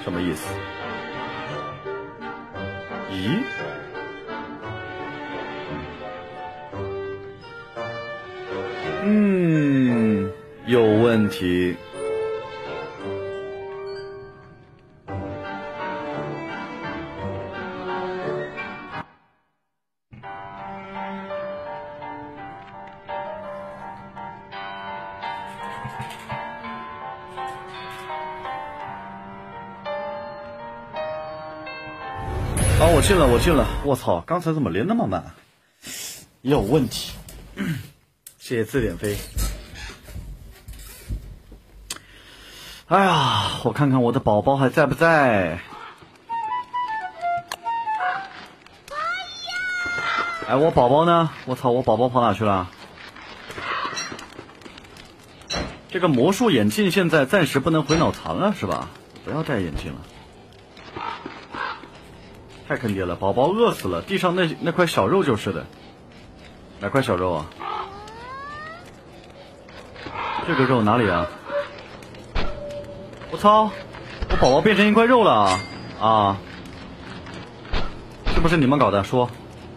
什么意思？咦？有问题。好，我进了，我进了。我操，刚才怎么连那么慢？有问题。谢谢字典飞。哎呀，我看看我的宝宝还在不在？哎，我宝宝呢？我操，我宝宝跑哪去了？这个魔术眼镜现在暂时不能回脑残了，是吧？不要戴眼镜了。太坑爹了，宝宝饿死了，地上那块小肉就是的。哪块小肉啊？这个肉哪里啊？我操！我宝宝变成一块肉了啊！是不是你们搞的？说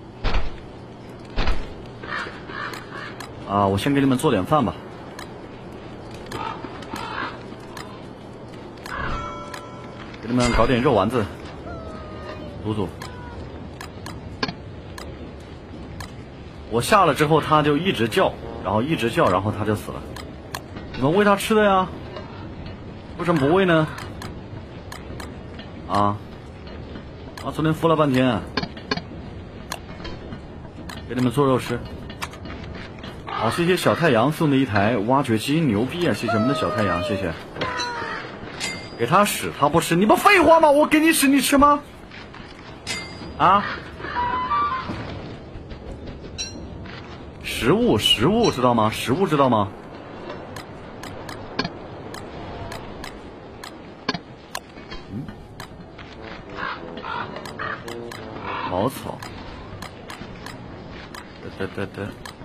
啊！我先给你们做点饭吧。给你们搞点肉丸子，煮煮。我下了之后，它就一直叫，然后一直叫，然后它就死了。你们喂它吃的呀？为什么不喂呢？啊！昨天孵了半天，给你们做肉吃。好，谢谢小太阳送的一台挖掘机，牛逼啊！谢谢我们的小太阳，谢谢。给他屎，他不吃，你不废话吗？我给你屎，你吃吗？啊？食物知道吗？食物知道吗？茅草。对。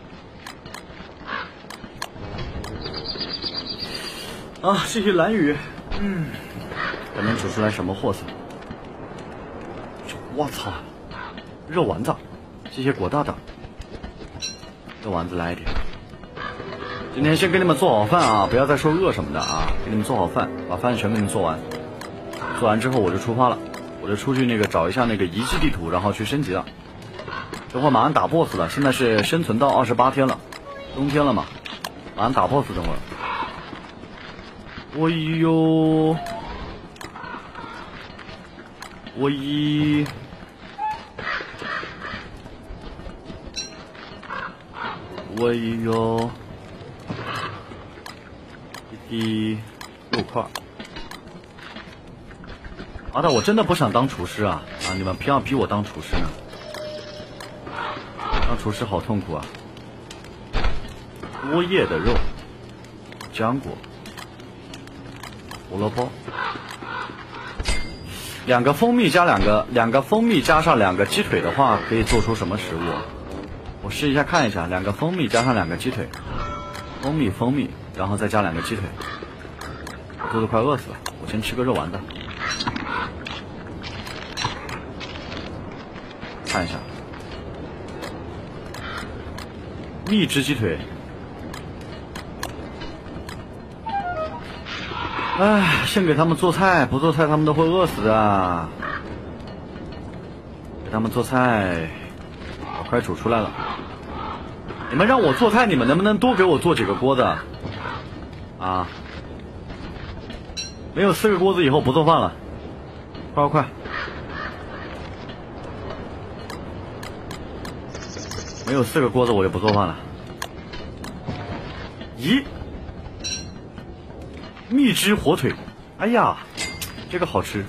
啊，谢谢蓝雨。看能煮出来什么货色？我操！肉丸子，谢谢果大大。肉丸子来一点。今天先给你们做好饭啊，不要再说饿什么的啊！给你们做好饭，把饭全给你们做完。做完之后我就出发了，我就出去那个找一下那个遗迹地图，然后去升级了。这会马上打 BOSS 了，现在是生存到28天了，冬天了嘛，马上打 BOSS 等会儿。我哟，我一。我有第6块。妈的，我真的不想当厨师啊！你们偏要逼我当厨师呢？当厨师好痛苦啊！多叶的肉，浆果，胡萝卜，2个蜂蜜加两个蜂蜜加上2个鸡腿的话，可以做出什么食物啊？我试一下看一下，2个蜂蜜加上2个鸡腿，蜂蜜，然后再加2个鸡腿。我肚子快饿死了，我先吃个肉丸子。看一下，蜜汁鸡腿。哎，先给他们做菜，不做菜他们都会饿死的。给他们做菜，我快煮出来了。你们让我做菜，你们能不能多给我做几个锅子啊？没有4个锅子以后不做饭了，快！没有4个锅子我就不做饭了。咦？蜜汁火腿，哎呀，这个好吃。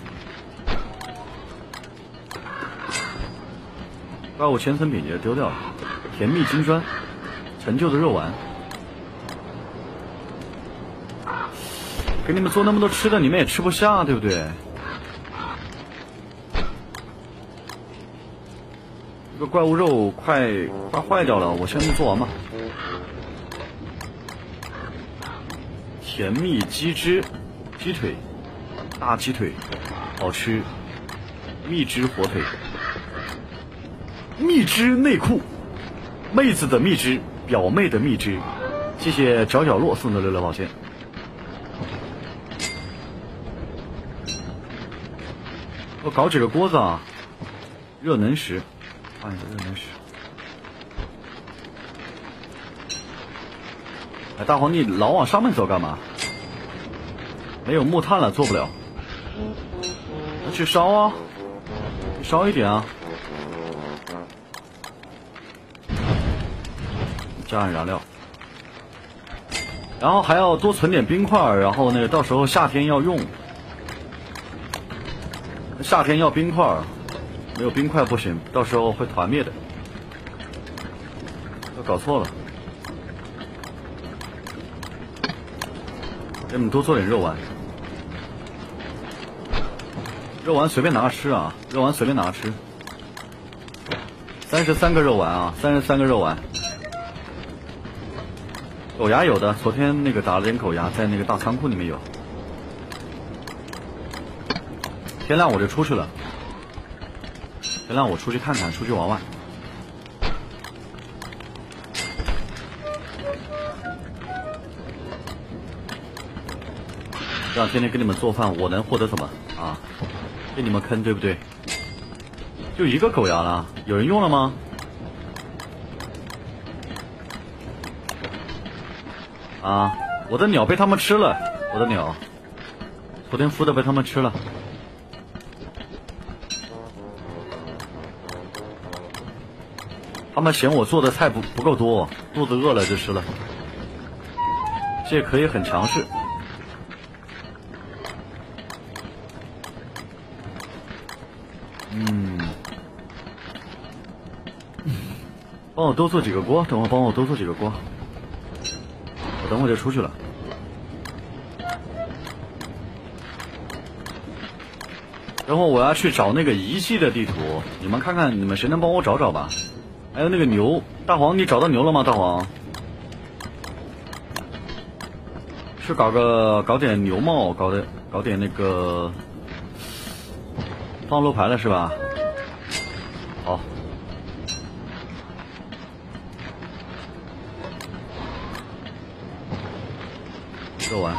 怪物千层饼也丢掉了。甜蜜金砖，陈旧的肉丸。给你们做那么多吃的，你们也吃不下，对不对？这个怪物肉快坏掉了，我先做完吧。甜蜜鸡汁，鸡腿，大鸡腿， 好吃。蜜汁火腿，蜜汁内裤，妹子的蜜汁，表妹的蜜汁。谢谢角角落送的6宝剑。我搞几个锅子啊，热能石，换一个热能石。哎，大黄你老往上面走干嘛？没有木炭了，做不了。那去烧啊，烧一点啊。加上燃料，然后还要多存点冰块，然后那个到时候夏天要用。夏天要冰块，没有冰块不行，到时候会团灭的。都搞错了。给你们多做点肉丸，肉丸随便拿着吃啊，肉丸随便拿着吃。33个肉丸啊，33个肉丸。狗牙有的，昨天那个打了点狗牙，在那个大仓库里面有。天亮我就出去了，天亮我出去看看，出去玩玩。这样天天给你们做饭，我能获得什么啊？给你们坑对不对？就一个狗牙了，有人用了吗？啊，我的鸟被他们吃了，我的鸟，昨天孵的被他们吃了。他们嫌我做的菜不够多，肚子饿了就吃了。这可以很强势。帮我多做几个锅，等会帮我多做几个锅。我等会就出去了。然后我要去找那个遗迹的地图，你们看看，你们谁能帮我找找吧？还有那个牛，大黄，你找到牛了吗？大黄，是搞点牛帽，搞点那个放路牌了是吧？好。做完，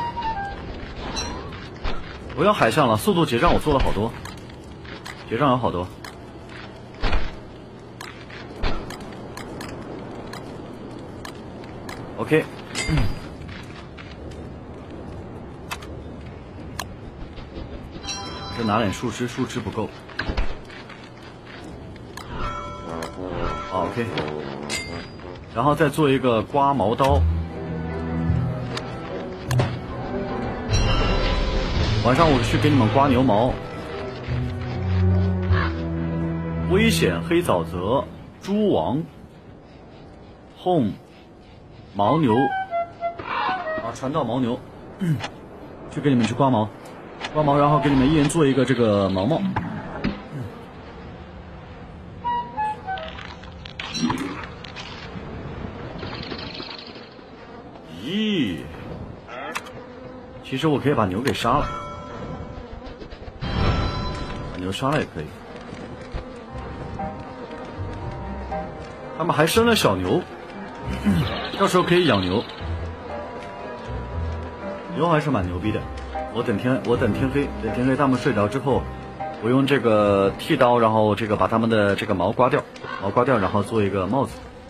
我要海象了，速度结账我做了好多，结账有好多。OK， 再拿点树枝，树枝不够。好 ，OK， 然后再做一个刮毛刀。晚上我去给你们刮牛毛。危险黑沼泽，猪王 ，home， 牦牛，啊，传到牦牛，去给你们去刮毛，刮毛，然后给你们一人做一个这个毛帽。咦，其实我可以把牛给杀了。牛杀了也可以，他们还生了小牛，到时候可以养牛，牛还是蛮牛逼的。我等天黑，等天黑他们睡着之后，我用这个剃刀，然后这个把他们的这个毛刮掉，然后做一个帽子。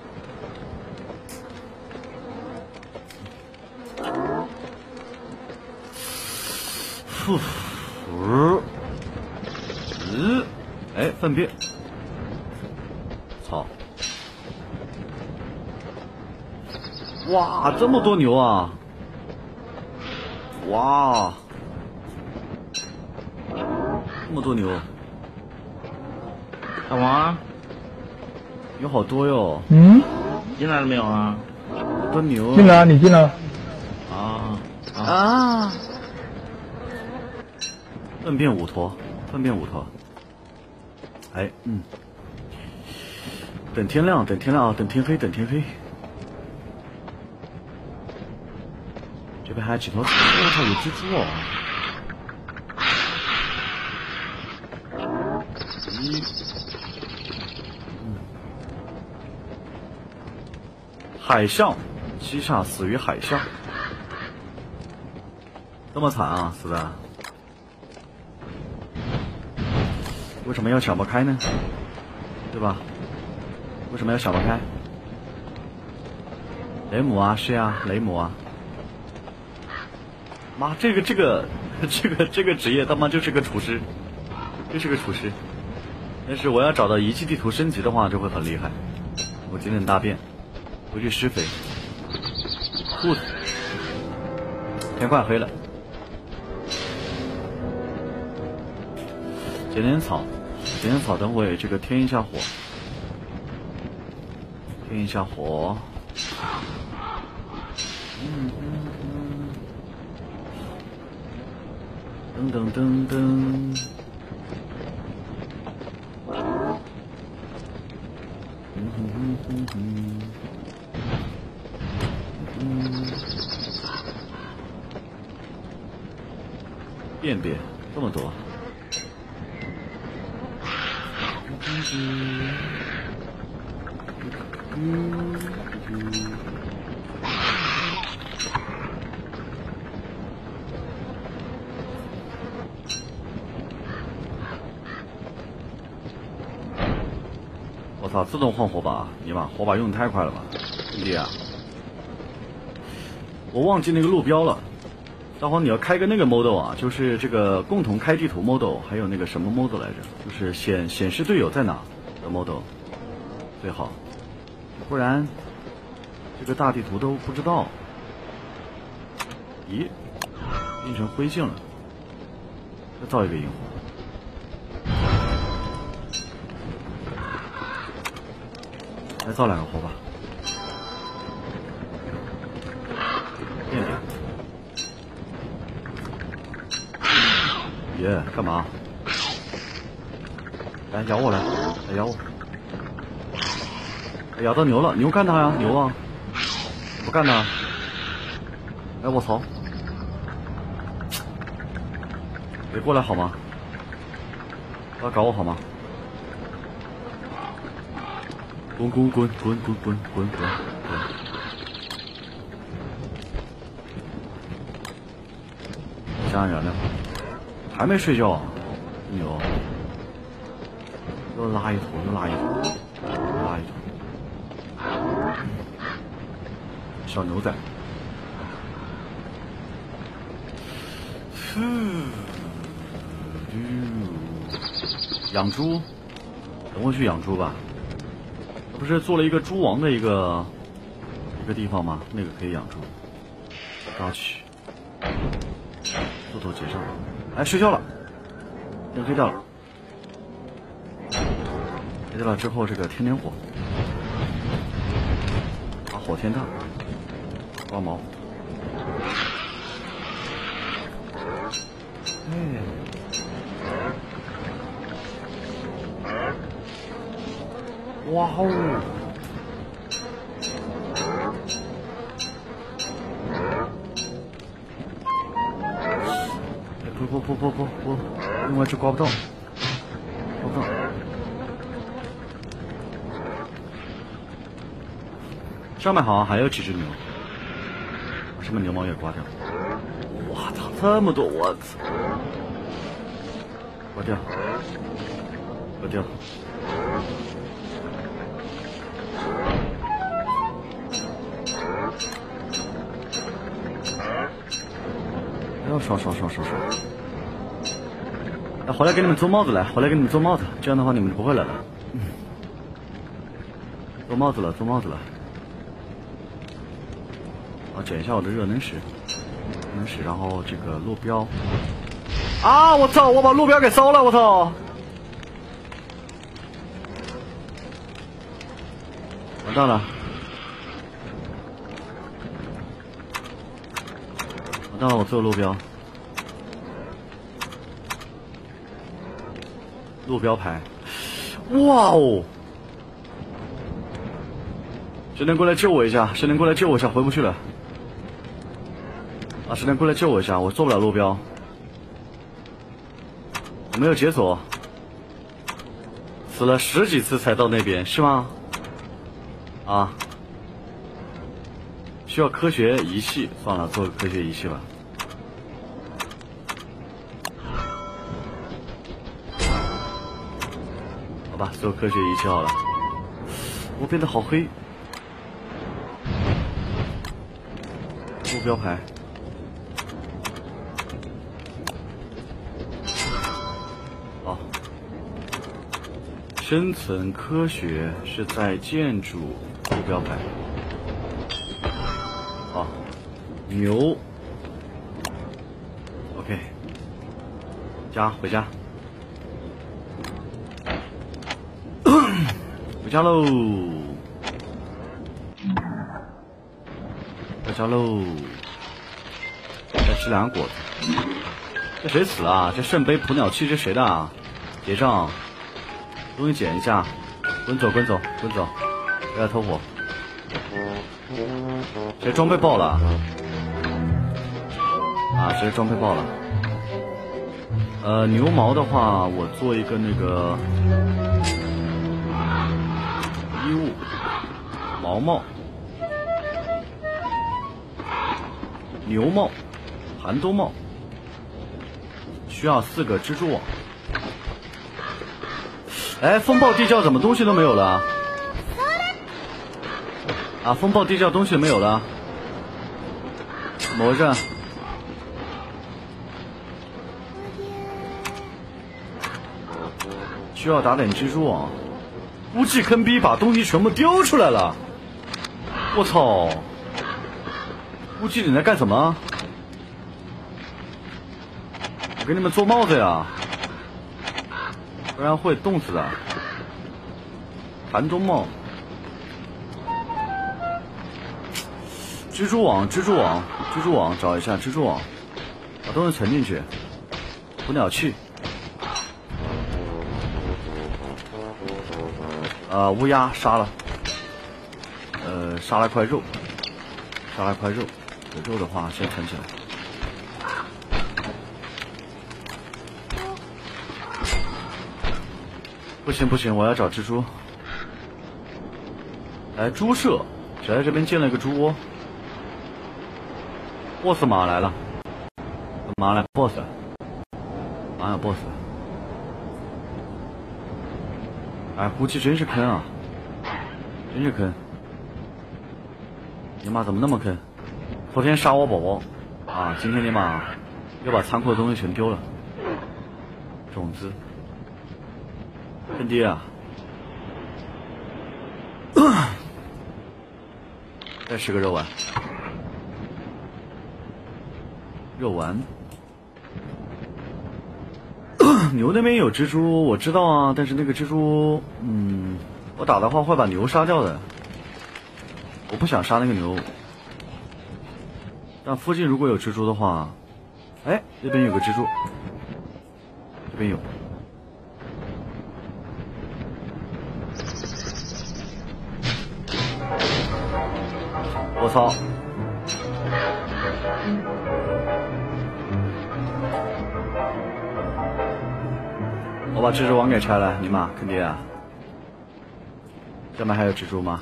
哎，粪便，操！哇，这么多牛啊！哇，这么多牛！ 大王， 有好多哟。 进来了没有啊？ 好多牛。 进来，你进来。 啊！粪便5坨，粪便5坨。哎，等天亮，等天亮，等天黑，等天黑。这边还有几头，我操，有蜘蛛哦！ 海象，西夏死于海象，这么惨啊，死的。为什么要想不开呢？对吧？为什么要想不开？雷姆啊，是啊，雷姆啊。妈，这个职业他妈就是个厨师，就是个厨师。但是我要找到遗迹地图升级的话，就会很厉害。我今天大便，回去施肥。兔子，天快黑了。捡点草，捡点草，等会这个添一下火，添一下火。噔噔噔噔。便便这么多。我操！自动换火把，你妈火把用的太快了吧，兄弟啊！我忘记那个路标了。待会你要开个那个 model 啊，就是这个共同开地图 model， 还有那个什么 model 来着？就是显示队友在哪的 model 最好，不然这个大地图都不知道。咦，变成灰烬了，再造一个萤火，再造2个火把。便便。耶，干嘛？来咬我来，来咬我！咬到牛了，牛干他呀，牛啊！不干他！哎，我操！别过来好吗？不要搞我好吗？滚滚滚滚滚滚滚滚！加燃料。还没睡觉，牛！又拉一坨，又拉一坨，又拉一坨。小牛仔。养猪，等我去养猪吧。他不是做了一个猪王的一个地方吗？那个可以养猪。抓取，猪头结账。哎，睡觉了，灯黑掉了，黑掉了之后，这个添点火，把火添大，刮毛。哎，哇哦！不，另外这刮不到，刮不到。上面好像还有几只牛，把上面牛毛也刮掉。哇操，这么多！我操！刮掉，刮掉。要刷！来，回来给你们做帽子来，回来给你们做帽子，这样的话你们就不会冷了。做帽子了。我捡一下我的热能石，然后这个路标。啊！我操！我把路标给烧了！我操！完蛋了！我做路标。路标牌，哇哦！谁能过来救我一下？回不去了。啊，谁能过来救我一下？我做不了路标，我没有解锁。 死了10几次才到那边，是吗？啊，需要科学仪器，算了，做个科学仪器吧。好吧，做科学仪器好了。我变得好黑。目标牌。好。深层科学是在建筑目标牌。好。牛。OK。家回家。回家喽！回家喽！再吃2个果子。这谁死了啊？这圣杯捕鸟器这谁的啊？结账，东西捡一下，滚走滚走滚走，不要偷火。谁装备爆了？啊，谁装备爆了？牛毛的话，我做一个那个。衣物，毛帽，牛帽，寒冬帽，需要4个蜘蛛网。哎，风暴地窖怎么东西都没有了？啊，风暴地窖东西没有了，怎么回事？需要打点蜘蛛网。估计坑逼把东西全部丢出来了，我操！估计你在干什么？我给你们做帽子呀，不然会冻死的。寒冬帽，蜘蛛网，蜘蛛网，蜘蛛网，找一下蜘蛛网，把东西存进去。捕鸟器。乌鸦杀了，杀了块肉，杀了块肉，有肉的话先存起来。不行不行，我要找蜘蛛。来，猪舍，谁在这边建了一个猪窝 ？boss 马来了，马来 boss， 马有 boss。哎，估计真是坑啊！真是坑！你妈怎么那么坑？昨天杀我宝宝啊，今天你妈又把仓库的东西全丢了。种子，坑爹啊！再吃个肉丸，肉丸。牛那边有蜘蛛，我知道啊，但是那个蜘蛛，我打的话会把牛杀掉的，我不想杀那个牛。但附近如果有蜘蛛的话，哎，这边有个蜘蛛，这边有。我操！我把蜘蛛网给拆了，尼玛坑爹啊！上面还有蜘蛛吗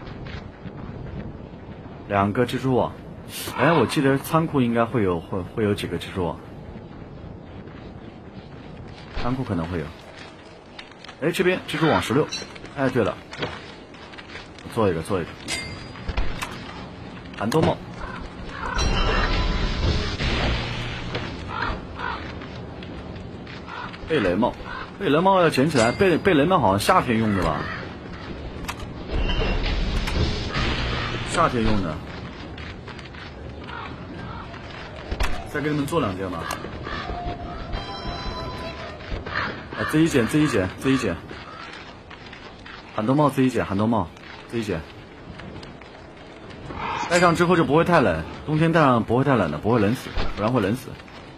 ？2个蜘蛛网。哎，我记得仓库应该会有几个蜘蛛网。仓库可能会有。哎，这边蜘蛛网16。哎，对了，做一个。寒冬帽。贝雷帽。贝雷帽要捡起来，贝雷帽好像夏天用的吧？夏天用的。再给你们做2件吧。自己捡。寒冬帽自己捡，寒冬帽自己捡。戴上之后就不会太冷，冬天戴上不会太冷的，不会冷死，不然会冷死。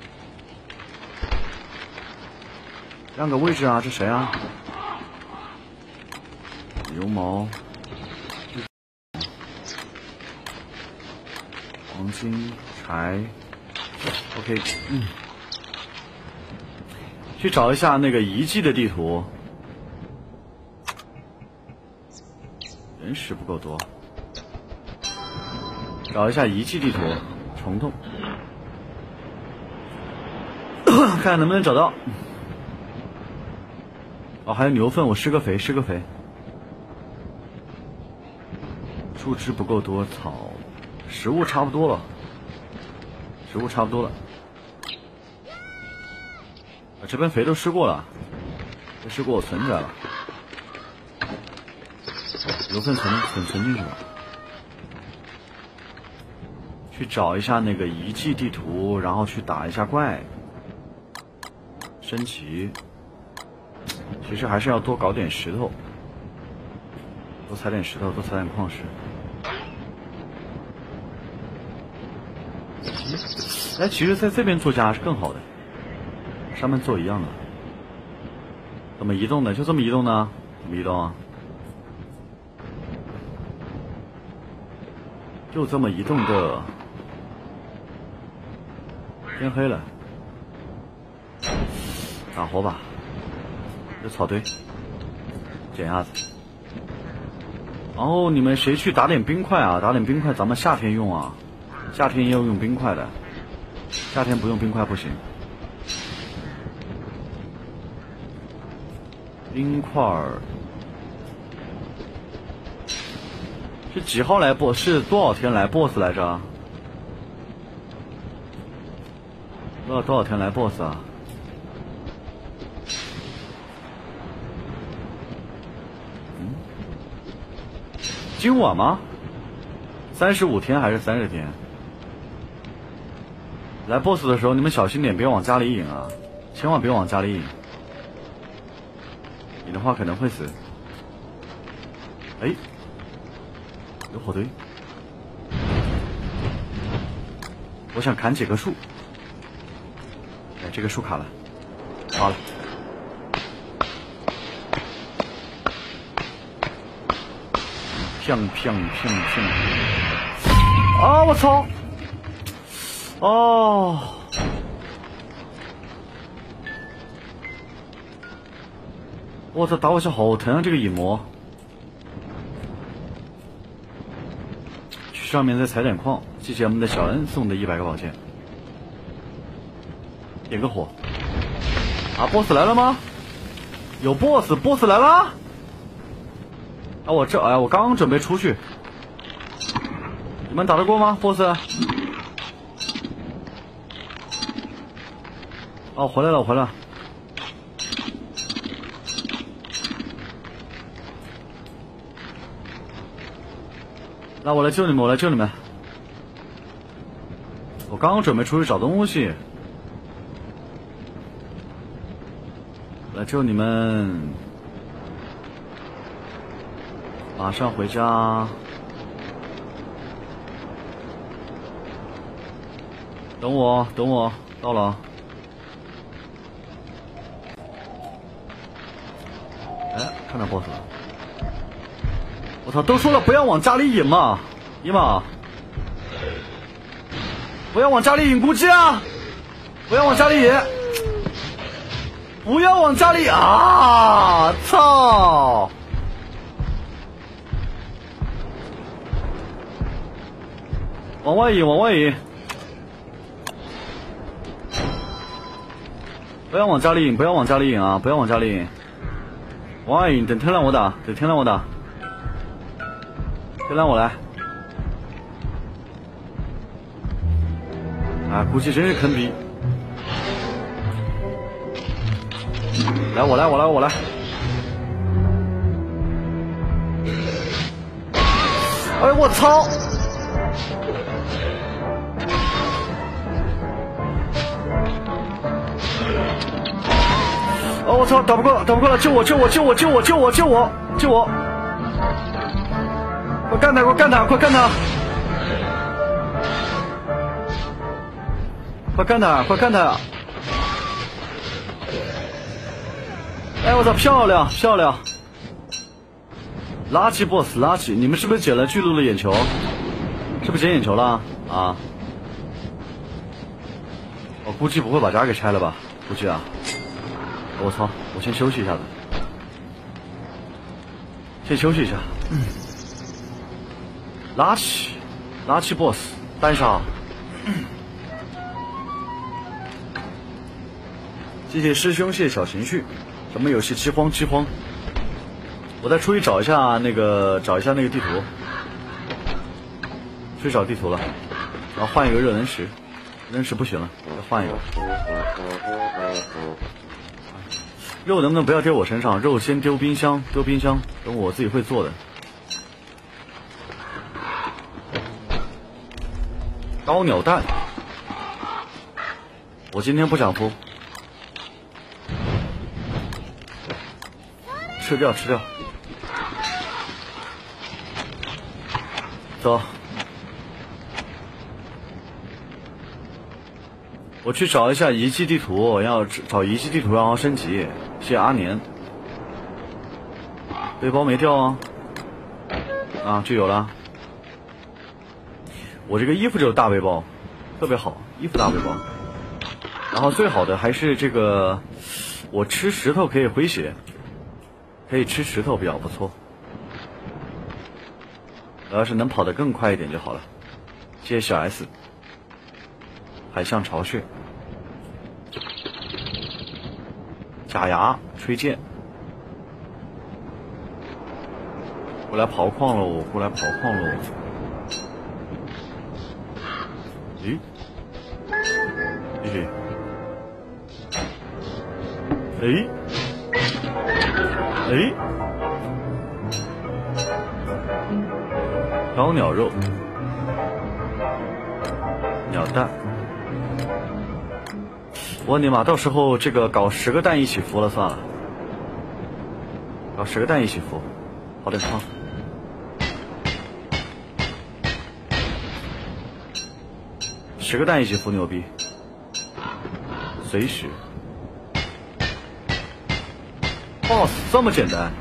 让个位置啊，这谁啊？牛毛，黄金柴 ，OK， 去找一下那个遗迹的地图。 人石不够多，找一下遗迹地图，虫洞，看能不能找到。哦，还有牛粪，我施个肥，施个肥。树枝不够多，草，食物差不多了，食物差不多了。这边肥都施过了，这施过我存起来了，牛粪存进去了。去找一下那个遗迹地图，然后去打一下怪，升级。其实还是要多搞点石头，多采点石头，多采点矿石。哎，其实在这边做家是更好的，上面做一样的。怎么移动的？就这么移动呢？怎么移动啊？就这么移动的。天黑了，打火把。这草堆，捡鸭子。然后你们谁去打点冰块啊？打点冰块，咱们夏天用啊。夏天要用冰块的，夏天不用冰块不行。冰块是几号来boss？是多少天来 boss 来着？多少天来 boss 啊？今晚吗？35天还是30天？来 boss 的时候你们小心点，别往家里引啊，千万别往家里引，引的话可能会死。哎，有火堆，我想砍几棵树。哎，这个树卡了，好了。砰砰砰砰！啊！我操！哦！我操！打我一下好疼啊！这个影魔。去上面再采点矿，谢谢我们的小恩送的100个宝剑。点个火。啊 ！boss 来了吗？有 boss 来了！啊，我刚刚准备出去，你们打得过吗 ，boss？ 哦，回来了，那我来救你们，我刚刚准备出去找东西，来救你们。马上回家，等我，到了。哎，看到 boss 了！我操，都说了不要往家里引嘛，姨妈，不要往家里引估计啊！不要往家里引，不要往家里啊！操！往外引，不要往家里引，啊！不要往家里引，往外引，等天亮我打，天亮我来。啊，估计真是坑逼。来，我来。哎，我操！哦，我操，打不过了！救我！快干他！快干他！哎，我操，漂亮！垃圾 boss， 垃圾！你们是不是捡了巨鹿的眼球？是不是捡眼球了？啊！我估计不会把家给拆了吧？估计啊！我操！我先休息一下子， 拉起 boss 单杀。谢谢师兄，谢谢小情绪。什么游戏？饥荒。我再出去找一下那个地图，去找地图了，然后换一个热能石，热能石不行了，再换一个。肉能不能不要丢我身上？肉先丢冰箱，等我自己会做的。高鸟蛋，我今天不想孵。吃掉，走，我去找一下遗迹地图，要找遗迹地图，然后升级。谢谢阿年，背包没掉啊，就有了。我这个衣服就是大背包，特别好，衣服大背包。然后最好的还是这个，我吃石头可以回血。可以吃石头比较不错，我要是能跑得更快一点就好了。谢谢小 S， 海象巢穴，假牙吹剑，过来刨矿喽！咦？高鸟肉，鸟蛋。我尼玛，到时候这个搞10个蛋一起孵了算了，搞10个蛋一起孵，好点矿。10个蛋一起孵牛逼，随时。boss 这么简单，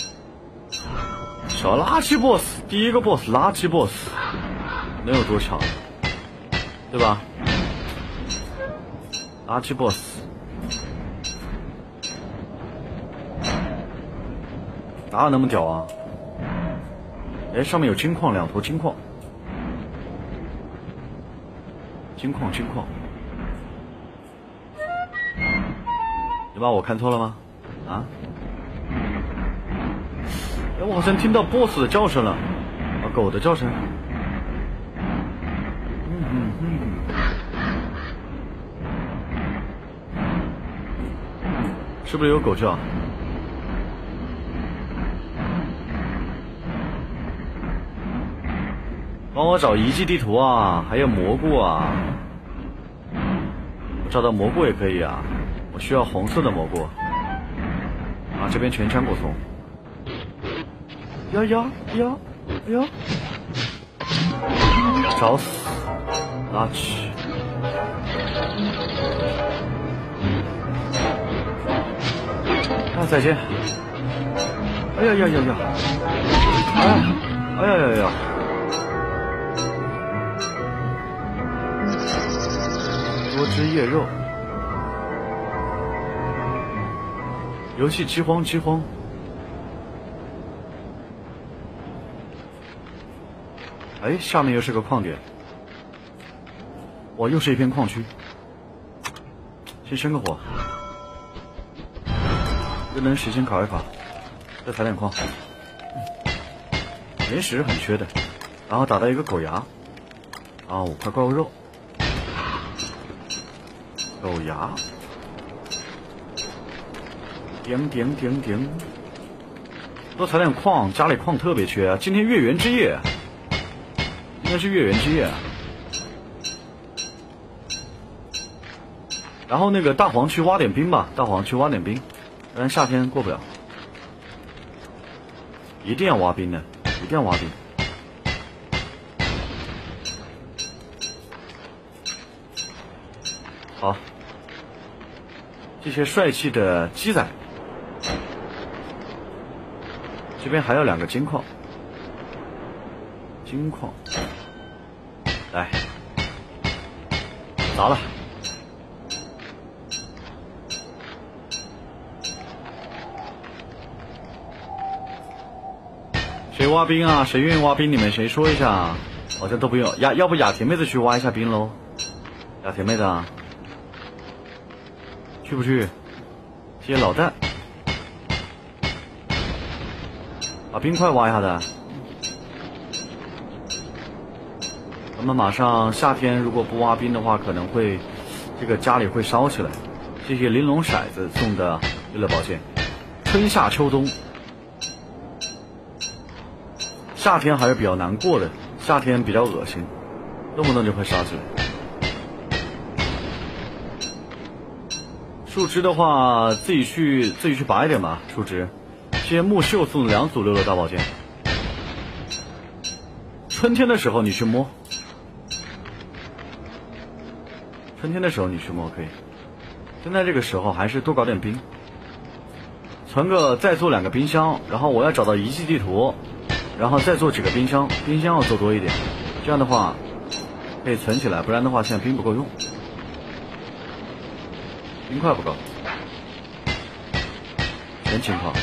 小垃圾 boss， 第一个 boss 垃圾 boss， 能有多强，对吧？垃圾 boss， 哪有那么屌啊？哎，上面有金矿，2头金矿，金矿，你把我看错了吗？啊？哎，我好像听到 boss 的叫声了，狗的叫声。是不是有狗叫？帮我找遗迹地图啊，还有蘑菇啊。我找到蘑菇也可以啊，我需要红色的蘑菇。这边全枪果丛。呀！找死！垃圾！再见！哎呀！多汁叶肉。游戏饥荒。哎，下面又是个矿点，哇，又是一片矿区。先生个火，热能石先烤一烤，再采点矿。岩石很缺的，然后打到一个狗牙，5块怪物肉，狗牙。顶，多采点矿，家里矿特别缺啊！今天月圆之夜，应该是月圆之夜。然后那个大黄去挖点冰吧，不然夏天过不了。一定要挖冰的，好，这些帅气的鸡仔。这边还有2个金矿，来，砸了， 谁挖冰啊？谁愿意挖冰？你们谁说一下？好像都不用。要不雅甜妹子去挖一下冰喽？雅甜妹子啊，去不去？谢谢老蛋，把冰块挖一下的。咱们马上夏天，如果不挖冰的话，可能会这个家里会烧起来。谢谢玲珑骰子送的娱乐宝剑。春夏秋冬，夏天还是比较难过的，夏天比较恶心，动不动就会烧起来。树枝的话，自己去拔一点吧，树枝。谢谢木秀送的2组6乐大宝剑。春天的时候你去摸。春天的时候你去摸可以，现在这个时候还是多搞点冰，再做2个冰箱，然后我要找到遗迹地图，然后再做几个冰箱，冰箱要做多一点，这样的话可以存起来，不然的话现在冰不够用，冰块不够，全情况。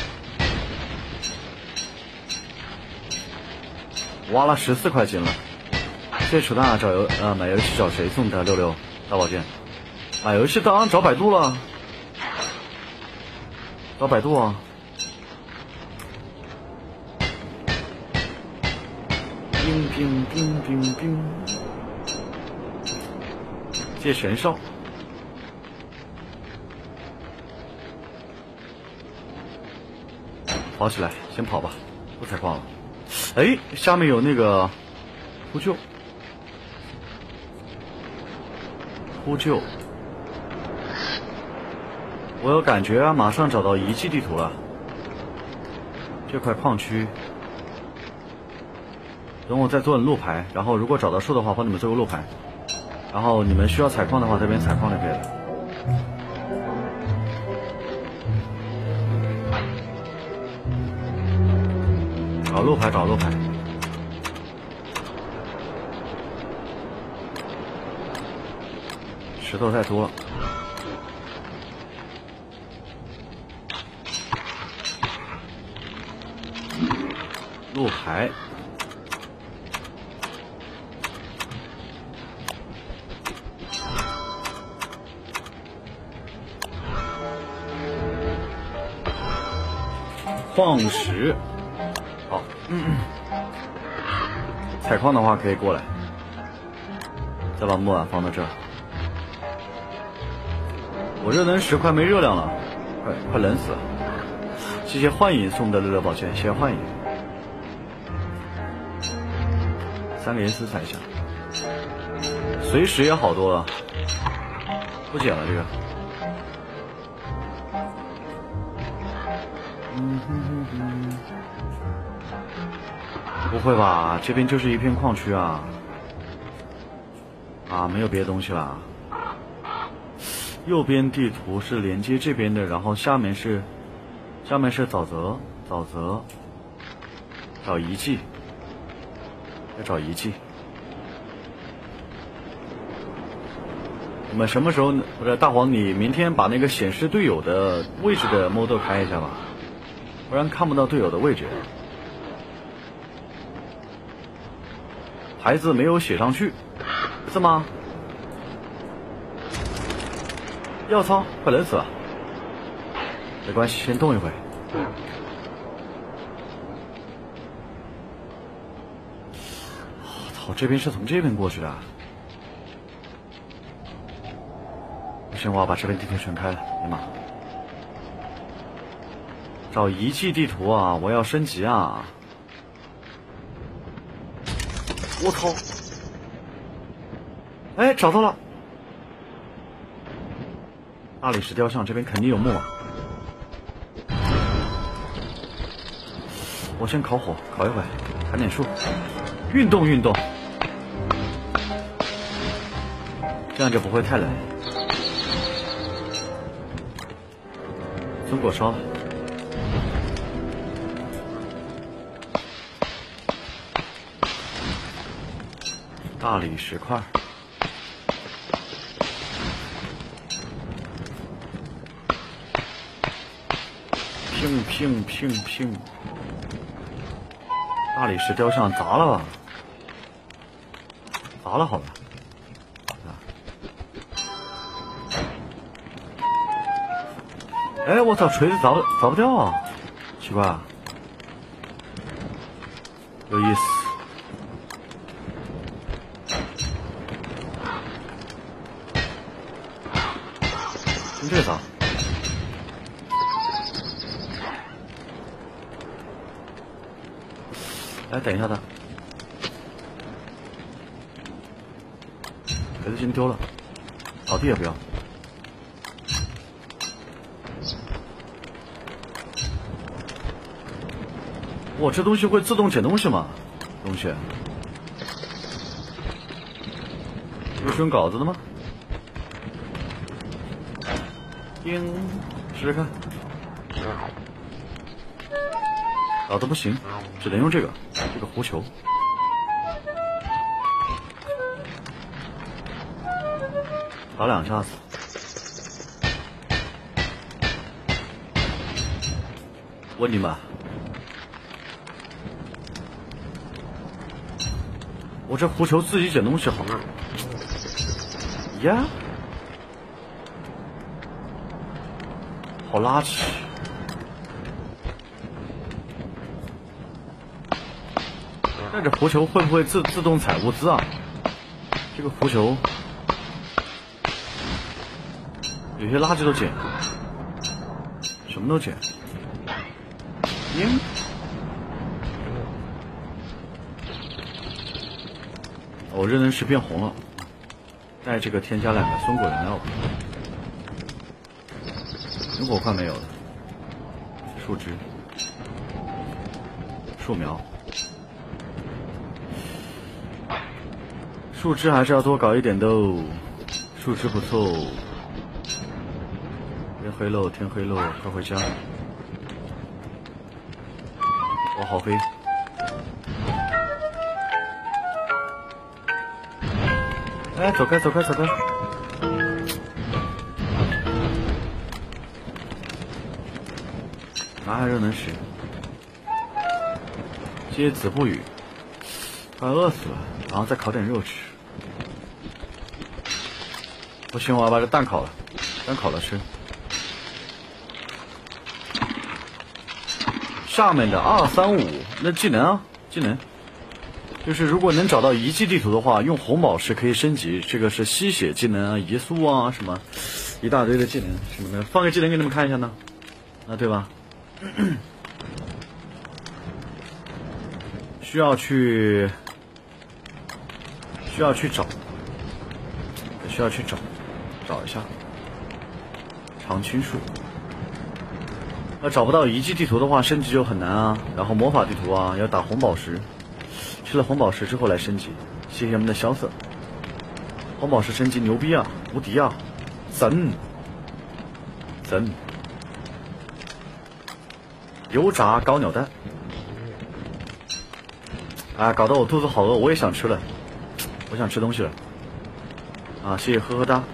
挖了14块金了，谢谢楚大买游戏找谁送的66大宝剑？买游戏当然找百度了，找百度啊！冰冰冰冰冰，谢神兽。跑起来，先跑吧，不采矿了。哎，下面有那个呼救。我有感觉啊，马上找到遗迹地图了。这块矿区，等我再做路牌，然后如果找到树的话，帮你们做个路牌。然后你们需要采矿的话，这边采矿就可以了。找路牌，找路牌。石头太多了，路牌，矿石，好，采矿的话可以过来，再把木碗放到这儿。我热能10块没热量了，快冷死了！谢谢幻影送的乐乐宝剑，谢谢幻影。3个岩丝踩一下，随时也好多了，不捡了这个。不会吧？这边就是一片矿区啊！啊，没有别的东西了。右边地图是连接这边的，然后下面是沼泽，找遗迹，要找遗迹。你们什么时候？不是大黄，你明天把那个显示队友的位置的 mode 开一下吧，不然看不到队友的位置。牌子没有写上去，是吗？要操，快冷死了！没关系，先动一会。我操，这边是从这边过去的。不行，我要把这边地图全开了。哎呀妈！找遗迹地图啊！我要升级啊！我操！哎，找到了！大理石雕像这边肯定有木啊！我先烤火，烤一会，砍点树，运动运动，这样就不会太冷。松果烧了，大理石块。乒乒乒乒， 大理石雕像砸了吧？砸了好吧？哎，我操，锤子砸不掉啊！奇怪啊，有意思。用这个砸。来，等一下他。锤子先丢了，草地也不要。哇，这东西会自动捡东西吗？东西有是用镐子的吗？叮，试试看。镐子不行，只能用这个弧球。打2下子。问你们。我这弧球自己捡东西好呀，好垃圾。但这弧球会不会自动采物资啊？这个弧球有些垃圾都捡，什么都捡。我热能石变红了，带这个添加2个松果燃料吧。萤火块没有了，树枝、树苗、树枝还是要多搞一点的哦，树枝不错。天黑喽，天黑喽，快回家！我好黑。哎，走开，走开，走开！拿下热能石，接子不语，快饿死了，然后再烤点肉吃。不行，我要把这蛋烤了，蛋烤了吃。下面的2、3、5，那技能啊，技能。就是如果能找到遗迹地图的话，用红宝石可以升级，这个是吸血技能啊、移速啊什么，一大堆的技能什么的，放个技能给你们看一下呢，啊对吧？需要去找一下常青树。要找不到遗迹地图的话，升级就很难啊。然后魔法地图啊，要打红宝石。吃了红宝石之后来升级，谢谢我们的萧瑟。红宝石升级牛逼啊，无敌啊，神！油炸高鸟蛋，啊，搞得我肚子好饿，我也想吃了，我想吃东西了。啊，谢谢呵呵哒。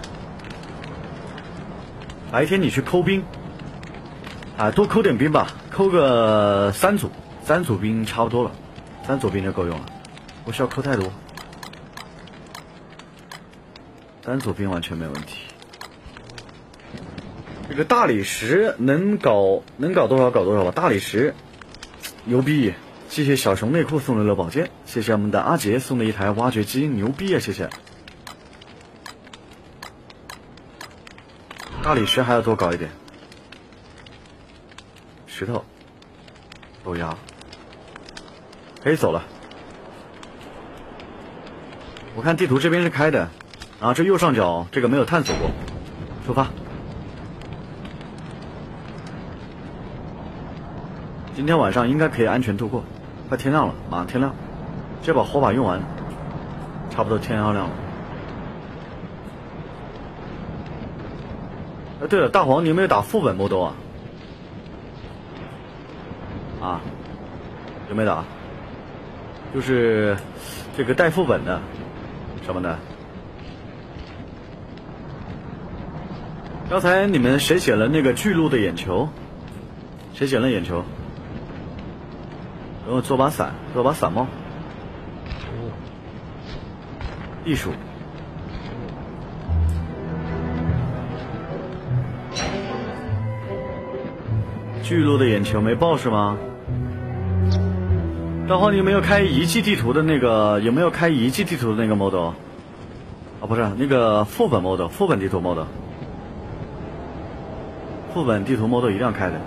白天你去抠兵，啊，多抠点兵吧，抠个3组兵差不多了。3组兵就够用了，不需要抠太多。3组兵完全没问题。这个大理石能搞多少搞多少吧。大理石牛逼！谢谢小熊内裤送的乐宝剑，谢谢我们的阿杰送的一台挖掘机，牛逼啊！谢谢。大理石还要多搞一点。石头、豆芽。可以走了，我看地图这边是开的，啊，这右上角这个没有探索过，出发。今天晚上应该可以安全度过，快天亮了，马上天亮，这把火把用完，差不多天要亮了。对了，大黄，你有没有打副本魔斗啊？啊，有没有打？就是这个带副本的什么的。刚才你们谁捡了那个巨鹿的眼球？谁捡了眼球？ 然后做把伞，做把伞帽。艺术。巨鹿的眼球没爆是吗？大黄，你有没有开遗迹地图的那个？有没有开遗迹地图的那个 model？ 啊，不是那个副本 model， 副本地图 model， 副本地图 model 一定要开的。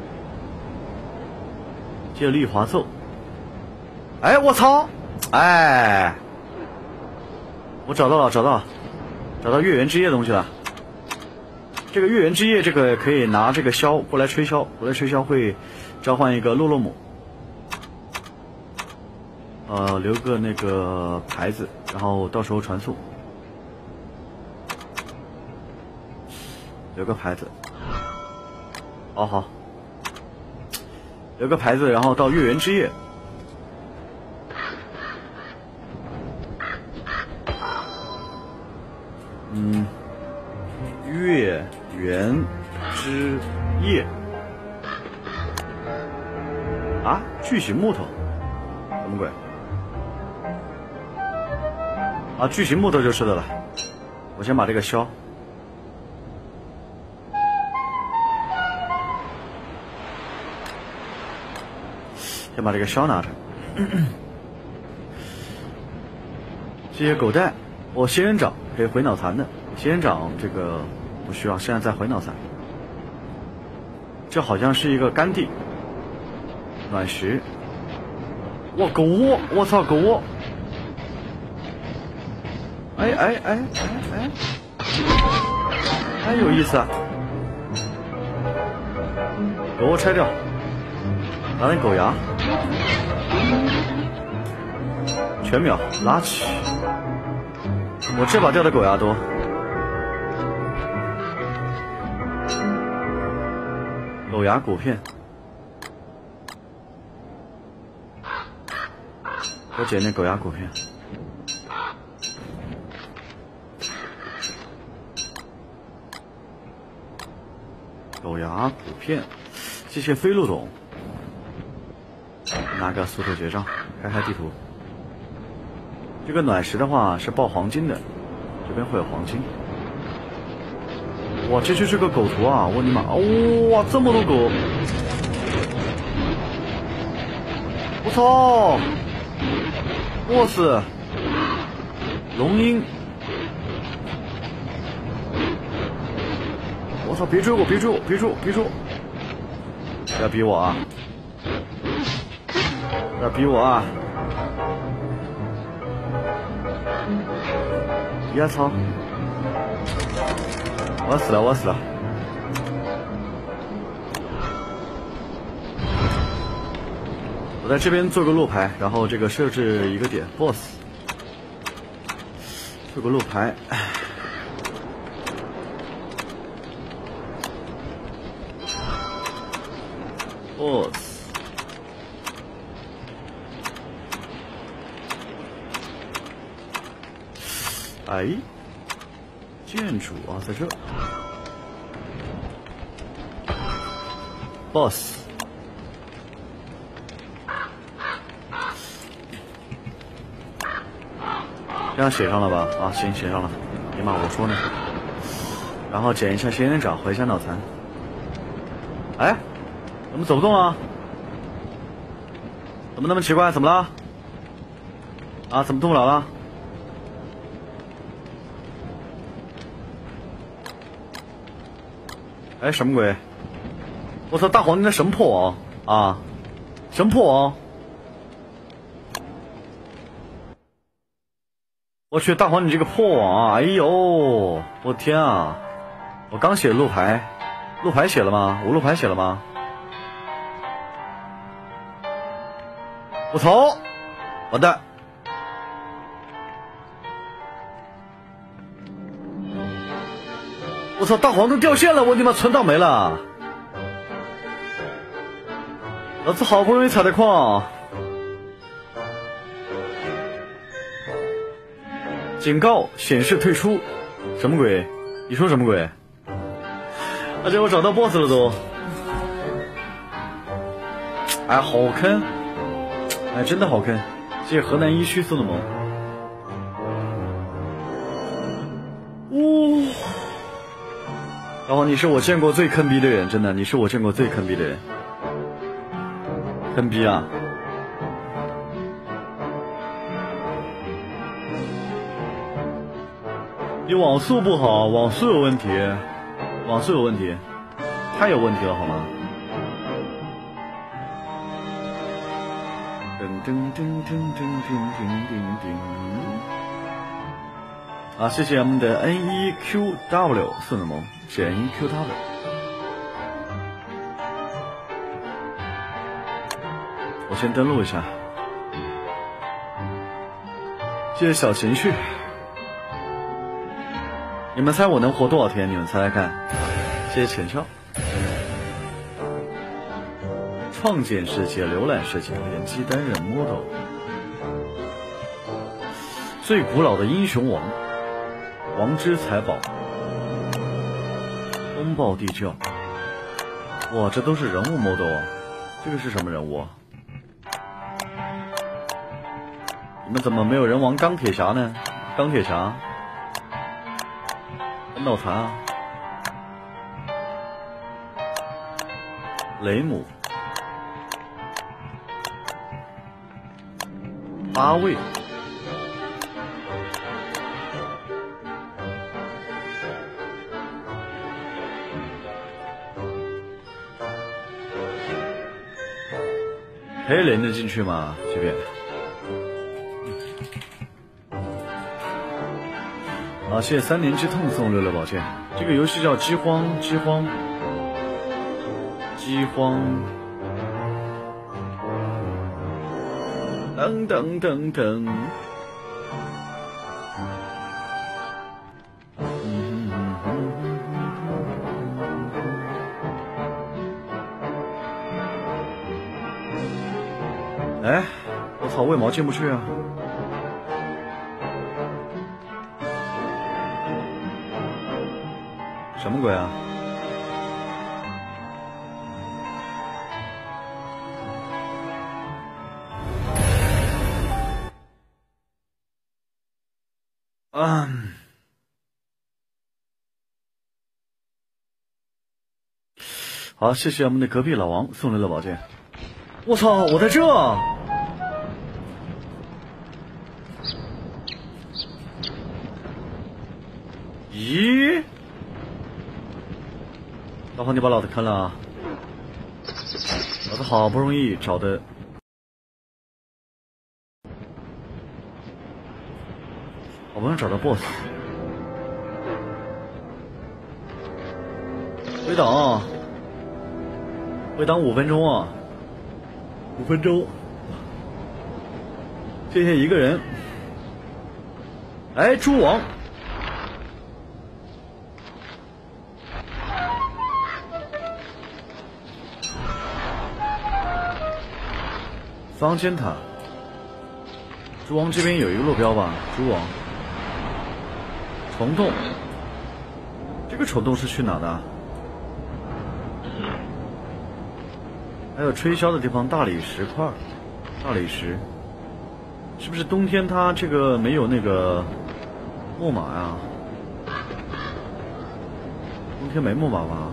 借力滑奏。哎，我操！哎，我找到月圆之夜的东西了。这个月圆之夜，这个可以拿这个箫过来吹箫，会召唤一个洛洛姆。留个那个牌子，然后到时候传送。留个牌子。好。留个牌子，然后到月圆之夜。月圆之夜。啊，巨型木头，什么鬼？啊，巨型木头就是的了。我先把这个箫。先把这个箫拿着。这些狗蛋，我仙人掌可以回脑残的，仙人掌这个不需要，现在在回脑残。这好像是一个干地，暖石。哇，狗窝！我操，狗窝！哎，有意思啊！狗窝拆掉，拿点狗牙，全秒拉起。我这把掉的狗牙多。狗牙骨片，我捡那狗牙骨片。狗牙骨片，这些飞鹿桶，拿个速度结账，开地图。这个暖石的话是爆黄金的，这边会有黄金。哇，这就是个狗图啊！我的妈！哇，这么多狗！我操！哇塞！龙鹰！我操！别追我！别追我！别追我！别追我！不要逼我啊！不要逼我啊！呀操！我死了！我死了！我在这边做个路牌，然后这个设置一个点 ，boss， 做个路牌。boss， 哎，建筑啊，在这。boss， 这样写上了吧？啊，行，写上了。哎妈，我说呢。然后捡一下仙人掌，回一下脑残。哎，怎么走不动啊？怎么那么奇怪？怎么了？啊，怎么动不了了？哎，什么鬼？我操，大黄，你那什么破网啊？什么破网？我去，大黄，你这个破网啊！哎呦，我天啊！我刚写路牌，路牌写了吗？我路牌写了吗？我操！完蛋！我操，大黄都掉线了，我他妈存档没了！老子好不容易采的矿，警告显示退出，什么鬼？你说什么鬼？而且我找到 boss 了都，哎，好坑！ 哎，真的好坑！谢谢河南一区送的萌。呜、然后你是我见过最坑逼的人，真的，你是我见过最坑逼的人。坑逼啊！你网速不好，网速有问题，网速有问题，太有问题了好吗？噔噔噔噔噔噔噔噔噔。啊，谢谢我们的 NEQW 送的萌，是 NEQW。我先登录一下，谢谢小情绪。你们猜我能活多少天？你们猜猜看。谢谢浅笑。创建世界，浏览世界，联机担任 model。最古老的英雄王，王之财宝，风暴地窖。哇，这都是人物 model 啊！这个是什么人物啊？你们怎么没有人王钢铁侠呢？钢铁侠。脑残啊！雷姆，八位，可以连得进去吗？这边。啊，谢谢3年之痛送6宝剑。这个游戏叫饥荒。噔噔噔噔。哎，我操，为毛进不去啊？什么鬼啊？好，谢谢我们的隔壁老王送来的宝剑。我操，我在这！咦？老黄，你把老子坑了啊！老子好不容易找的，好不容易找到 BOSS， 回档5分钟啊，5分钟。谢谢一个人。哎，猪王。方尖塔，猪王这边有一个路标吧？猪王，虫洞，这个虫洞是去哪的？还有吹箫的地方，大理石块，大理石，是不是冬天它这个没有那个木马呀？冬天没木马吧？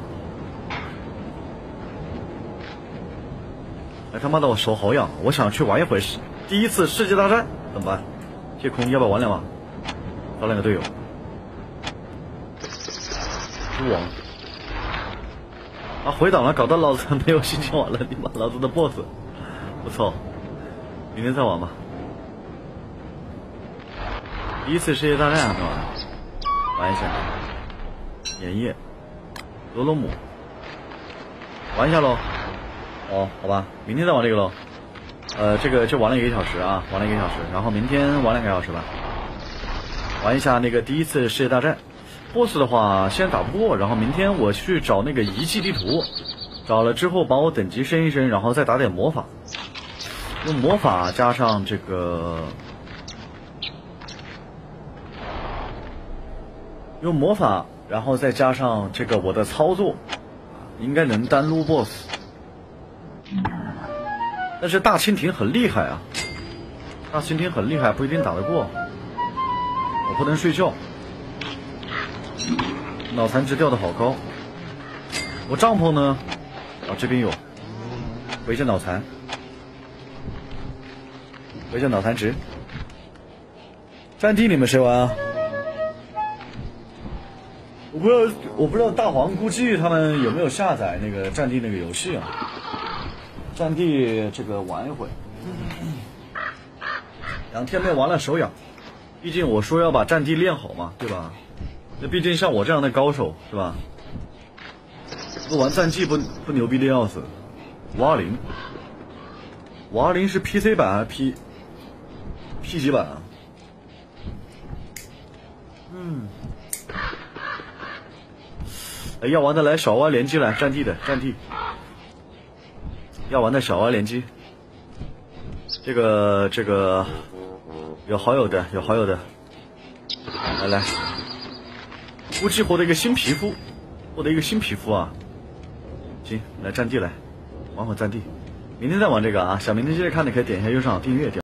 哎他妈的，我手好痒，我想去玩一会第一次世界大战，怎么办？谢空，要不要玩2把？找2个队友。猪王啊，回档了，搞得老子没有心情玩了，你妈老子的 BOSS， 我操！明天再玩吧。第一次世界大战是吧？玩一下。盐业，罗罗姆，玩一下喽。哦，好吧，明天再玩这个喽。这个就玩了1个小时啊，玩了1个小时，然后明天玩2个小时吧。玩一下那个第一次世界大战 ，BOSS 的话现在打不过，然后明天我去找那个遗迹地图，找了之后把我等级升一升，然后再打点魔法，用魔法加上这个，用魔法，然后再加上这个我的操作，应该能单撸 BOSS。 但是大蜻蜓很厉害啊，大蜻蜓很厉害，不一定打得过。我不能睡觉，脑残值掉的好高。我帐篷呢？啊，这边有，回一下脑残，回一下脑残值。战地你们谁玩啊？我不知道大黄估计他们有没有下载那个战地那个游戏啊？战地这个玩一会，2天没玩了手痒。毕竟我说要把战地练好嘛，对吧？那毕竟像我这样的高手是吧？不玩战绩不牛逼的要死。520是 PC 版还是 P 几版啊？要玩的来小蛙联机来，战地要玩的小蛙联机。这个有好友的，来，估计获得一个新皮肤啊！行，来战地来，玩会战地，明天再玩这个啊！想明天接着看的可以点一下右上角订阅。